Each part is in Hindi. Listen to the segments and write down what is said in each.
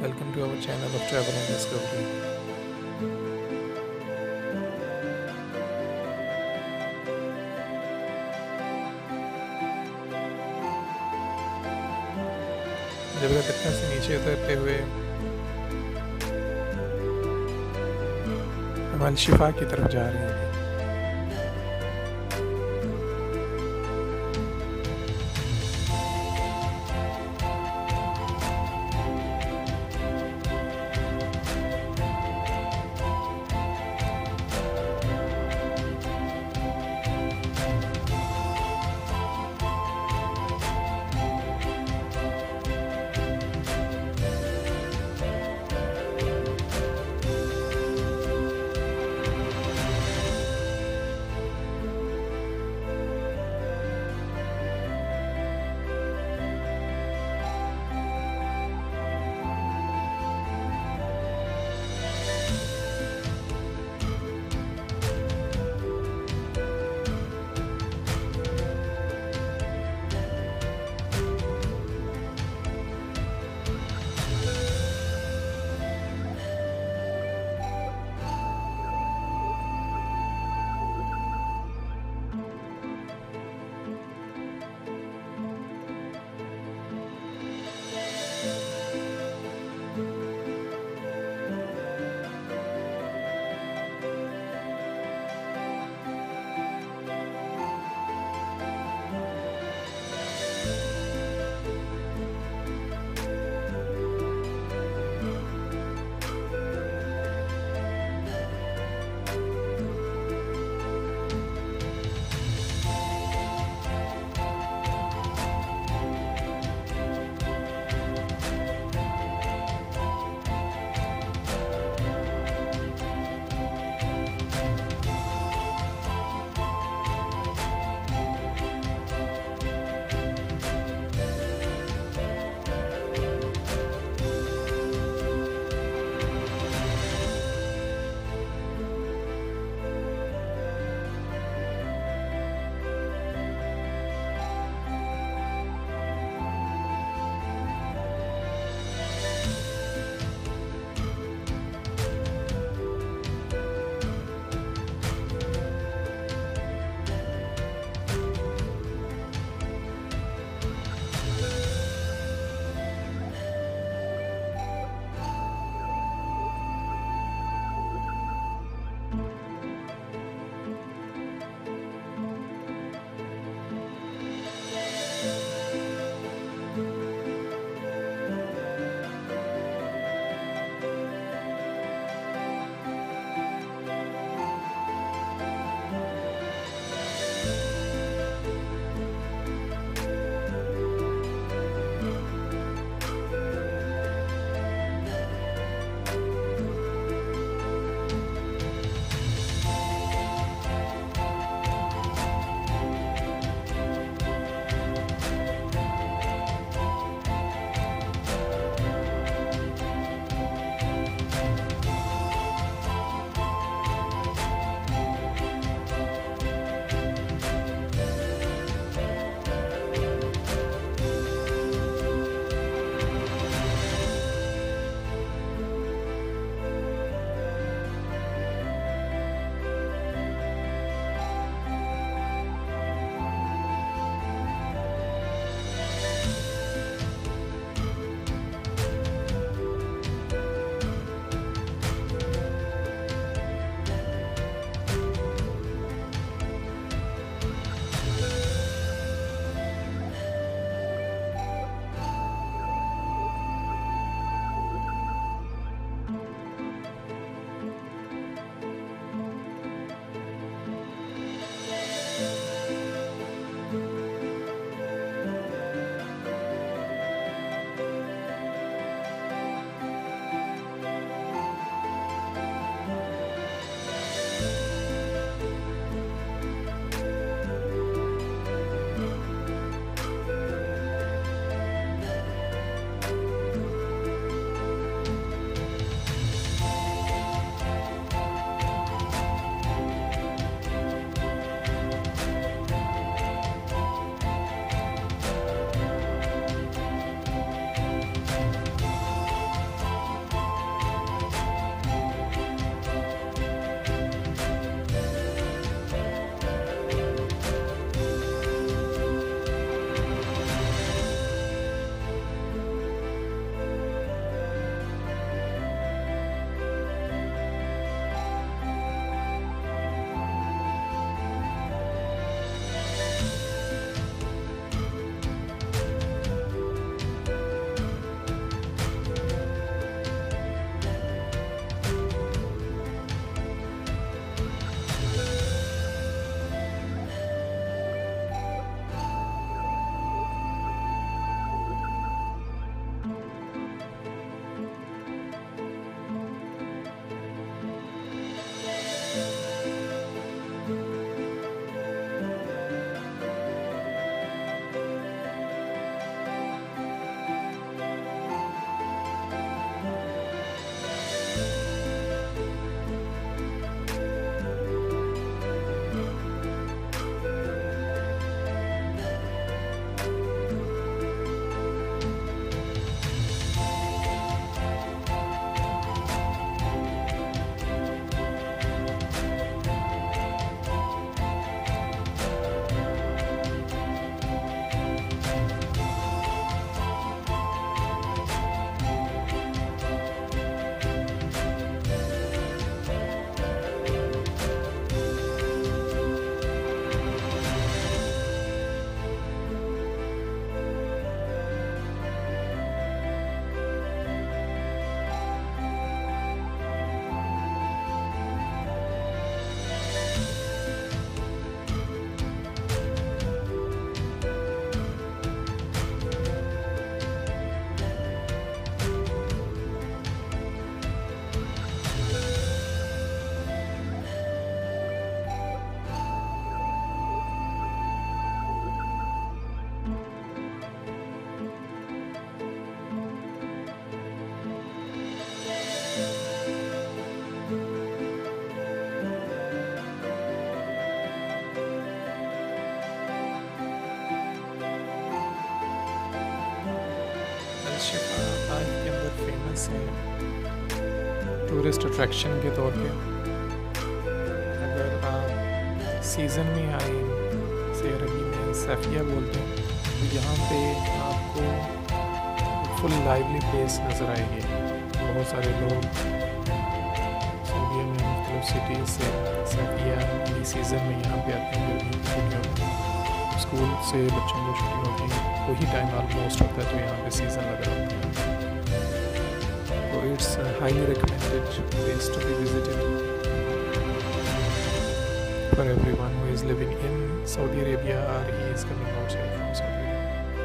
Welcome to our channel of travel and discovery. जबल तख्ता से नीचे उतरते हुए हम अल शिफा की तरफ जा रहे हैं। से टूरिस्ट अट्रैक्शन के तौर पे अगर आप सीज़न में आए, से अरबी में सैफिया बोलते हैं, तो यहाँ पे आपको फुल लाइवली प्लेस नज़र आएगी। बहुत सारे लोग सऊदीया में मुख्तलिफ सिटीज़ से सैफिया की सीज़न में यहाँ पे आते हैं। गर्मी की छुट्टियों में स्कूल से बच्चों को छुट्टी होती है, वही टाइम ऑलमोस्ट होता है तो यहाँ पे सीज़न लग रहा होता है। तो it's highly recommended place to be visited for everyone who is living in Saudi Arabia or he is coming outside from Saudi Arabia.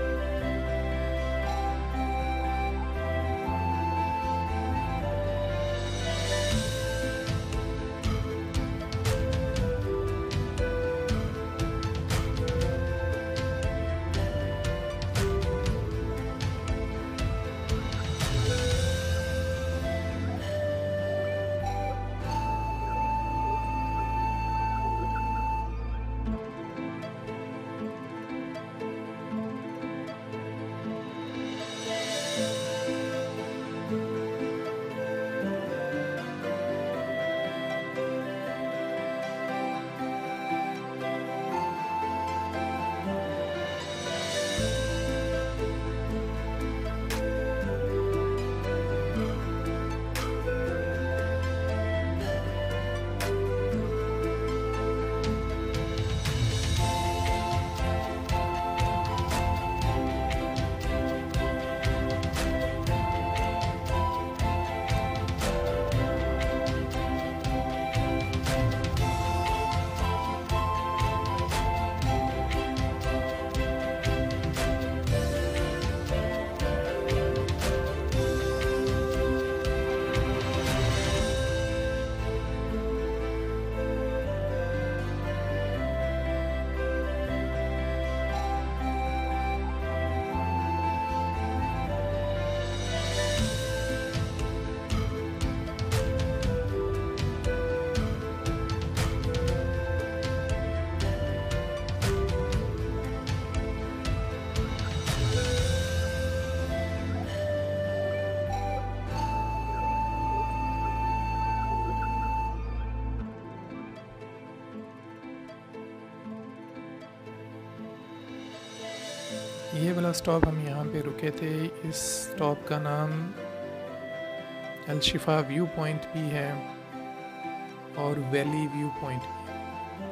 ये वाला स्टॉप हम यहाँ पे रुके थे। इस स्टॉप का नाम अल शिफा व्यू पॉइंट भी है और वैली व्यू पॉइंट भी है।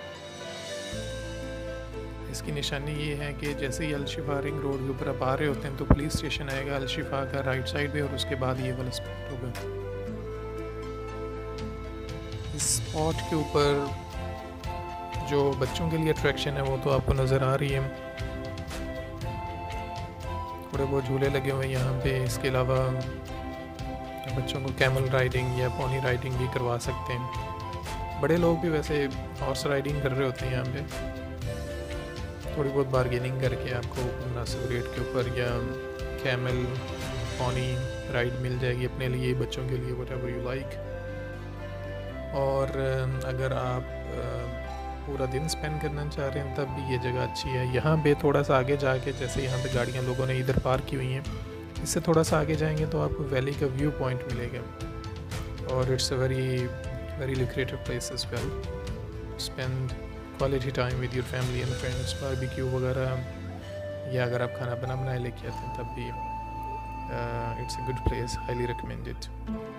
इसकी निशानी ये है कि जैसे ही अल शिफा रिंग रोड के ऊपर आप आ रहे होते हैं तो पुलिस स्टेशन आएगा अल शिफा का राइट साइड पे और उसके बाद ये वाला स्पॉट होगा। इस स्पॉट के ऊपर जो बच्चों के लिए अट्रैक्शन है वो तो आपको नज़र आ रही है, थोड़े बहुत झूले लगे हुए हैं यहाँ पे। इसके अलावा बच्चों को कैमल राइडिंग या पोनी राइडिंग भी करवा सकते हैं। बड़े लोग भी वैसे हॉर्स राइडिंग कर रहे होते हैं यहाँ पे। थोड़ी बहुत बार्गेनिंग करके आपको मुनासिब रेट के ऊपर या कैमल पोनी राइड मिल जाएगी अपने लिए, बच्चों के लिए, व्हाटएवर यू लाइक। और अगर आप पूरा दिन स्पेंड करना चाह रहे हैं तब भी ये जगह अच्छी है। यहाँ पे थोड़ा सा आगे जाके, जैसे यहाँ पे गाड़ियाँ लोगों ने इधर पार्क की हुई हैं, इससे थोड़ा सा आगे जाएंगे तो आपको वैली का व्यू पॉइंट मिलेगा और it's a very lucrative place as well. Spend quality time with your family and friends, barbecue वगैरह, या अगर आप खाना बनाए लेके आते हैं तब भी it's a good place, highly recommended.